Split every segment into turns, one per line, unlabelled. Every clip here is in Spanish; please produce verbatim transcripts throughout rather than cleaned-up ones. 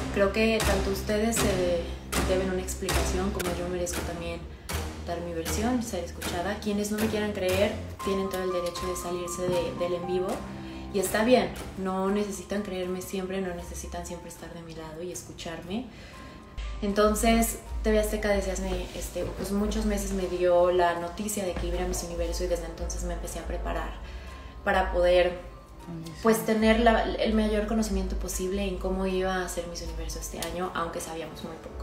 Creo que tanto ustedes se deben una explicación como yo merezco también dar mi versión, ser escuchada. Quienes no me quieran creer tienen todo el derecho de salirse de, del en vivo y está bien, no necesitan creerme siempre, no necesitan siempre estar de mi lado y escucharme. Entonces T V Azteca desde hace este, pues muchos meses me dio la noticia de que iba a Miss Universo y desde entonces me empecé a preparar para poder pues tener la, el mayor conocimiento posible en cómo iba a ser Miss Universo este año, aunque sabíamos muy poco.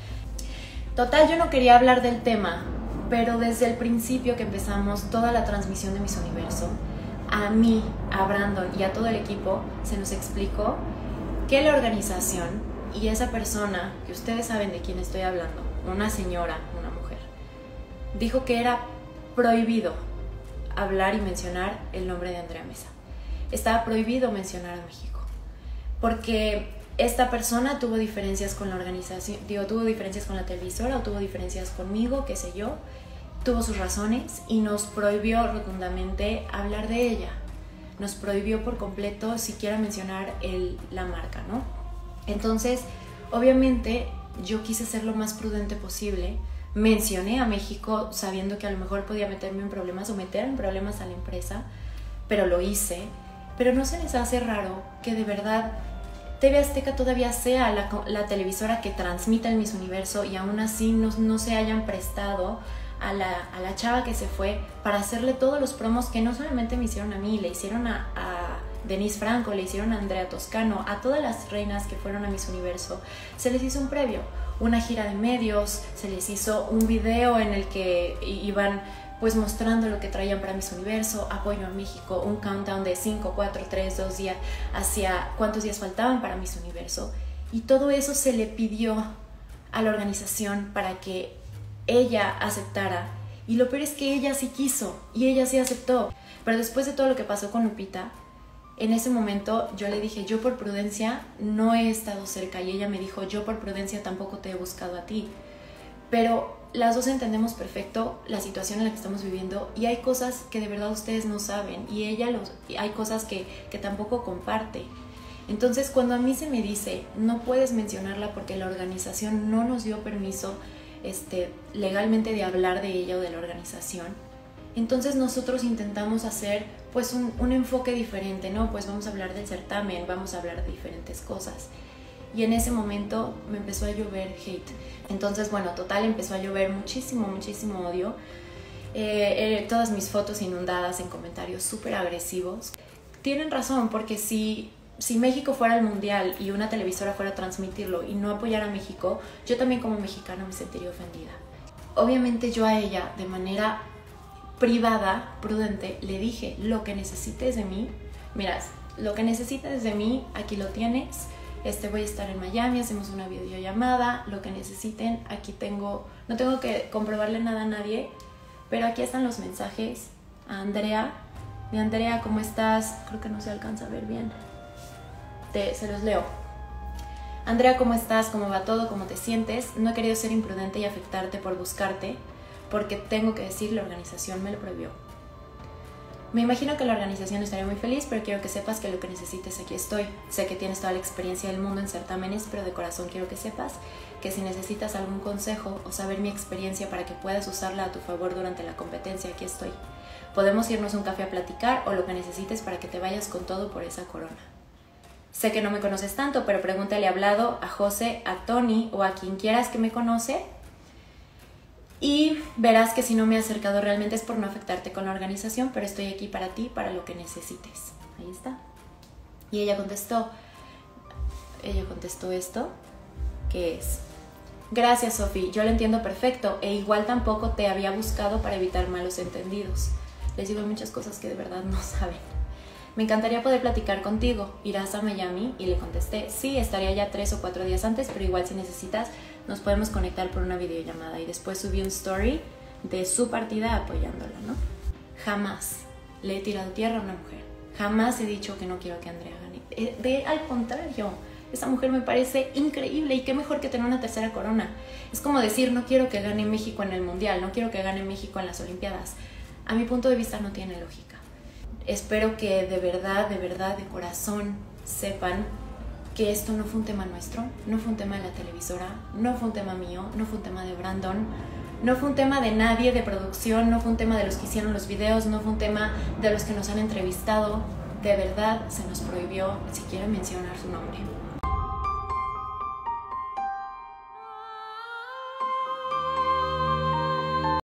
Total, yo no quería hablar del tema, pero desde el principio que empezamos toda la transmisión de Miss Universo, a mí, a Brandon y a todo el equipo se nos explicó que la organización y esa persona, que ustedes saben de quién estoy hablando, una señora, una mujer, dijo que era prohibido hablar y mencionar el nombre de Andrea Meza. Estaba prohibido mencionar a México, porque esta persona tuvo diferencias con la organización, digo, tuvo diferencias con la televisora o tuvo diferencias conmigo, qué sé yo, tuvo sus razones y nos prohibió rotundamente hablar de ella. Nos prohibió por completo siquiera mencionar el, la marca, ¿no? Entonces, obviamente, yo quise ser lo más prudente posible. Mencioné a México sabiendo que a lo mejor podía meterme en problemas o meter en problemas a la empresa, pero lo hice. Pero no se les hace raro que de verdad T V Azteca todavía sea la, la televisora que transmita el Miss Universo y aún así no, no se hayan prestado a la, a la chava que se fue para hacerle todos los promos que no solamente me hicieron a mí, le hicieron a, a Denise Franco, le hicieron a Andrea Toscano, a todas las reinas que fueron a Miss Universo. Se les hizo un previo, una gira de medios, se les hizo un video en el que iban pues mostrando lo que traían para Miss Universo, apoyo a México, un countdown de cinco, cuatro, tres, dos días, hacia cuántos días faltaban para Miss Universo. Y todo eso se le pidió a la organización para que ella aceptara. Y lo peor es que ella sí quiso y ella sí aceptó. Pero después de todo lo que pasó con Lupita, en ese momento yo le dije, yo por prudencia no he estado cerca. Y ella me dijo, yo por prudencia tampoco te he buscado a ti. Pero las dos entendemos perfecto la situación en la que estamos viviendo y hay cosas que de verdad ustedes no saben y ella los, hay cosas que, que tampoco comparte. Entonces cuando a mí se me dice no puedes mencionarla porque la organización no nos dio permiso este, legalmente de hablar de ella o de la organización, entonces nosotros intentamos hacer pues un, un enfoque diferente, ¿no? Pues vamos a hablar del certamen, vamos a hablar de diferentes cosas. Y en ese momento me empezó a llover hate. Entonces, bueno, total, empezó a llover muchísimo, muchísimo odio. Eh, eh, todas mis fotos inundadas en comentarios súper agresivos. Tienen razón, porque si, si México fuera el mundial y una televisora fuera a transmitirlo y no apoyar a México, yo también como mexicana me sentiría ofendida. Obviamente yo a ella, de manera privada, prudente, le dije, lo que necesites de mí, mira, lo que necesites de mí, aquí lo tienes. Este, voy a estar en Miami, hacemos una videollamada, lo que necesiten, aquí tengo, no tengo que comprobarle nada a nadie, pero aquí están los mensajes a Andrea, de Andrea, ¿cómo estás? Creo que no se alcanza a ver bien, te, se los leo. Andrea, ¿cómo estás? ¿Cómo va todo? ¿Cómo te sientes? No he querido ser imprudente y afectarte por buscarte, porque tengo que decir, la organización me lo prohibió. Me imagino que la organización estaría muy feliz, pero quiero que sepas que lo que necesites aquí estoy. Sé que tienes toda la experiencia del mundo en certámenes, pero de corazón quiero que sepas que si necesitas algún consejo o saber mi experiencia para que puedas usarla a tu favor durante la competencia, aquí estoy. Podemos irnos a un café a platicar o lo que necesites para que te vayas con todo por esa corona. Sé que no me conoces tanto, pero pregúntale a Vlado, a José, a Tony o a quien quieras que me conoce. Y verás que si no me he acercado realmente es por no afectarte con la organización, pero estoy aquí para ti, para lo que necesites. Ahí está. Y ella contestó, ella contestó esto, que es: gracias, Sofi, yo lo entiendo perfecto e igual tampoco te había buscado para evitar malos entendidos. Les digo muchas cosas que de verdad no saben. Me encantaría poder platicar contigo. ¿Irás a Miami? Y le contesté, sí, estaría ya tres o cuatro días antes, pero igual si necesitas nos podemos conectar por una videollamada. Y después subí un story de su partida apoyándola, ¿no? Jamás le he tirado tierra a una mujer. Jamás he dicho que no quiero que Andrea gane. De, al contrario, esa mujer me parece increíble y qué mejor que tener una tercera corona. Es como decir, no quiero que gane México en el Mundial, no quiero que gane México en las Olimpiadas. A mi punto de vista no tiene lógica. Espero que de verdad, de verdad, de corazón sepan que esto no fue un tema nuestro, no fue un tema de la televisora, no fue un tema mío, no fue un tema de Brandon, no fue un tema de nadie de producción, no fue un tema de los que hicieron los videos, no fue un tema de los que nos han entrevistado. De verdad se nos prohibió siquiera mencionar su nombre.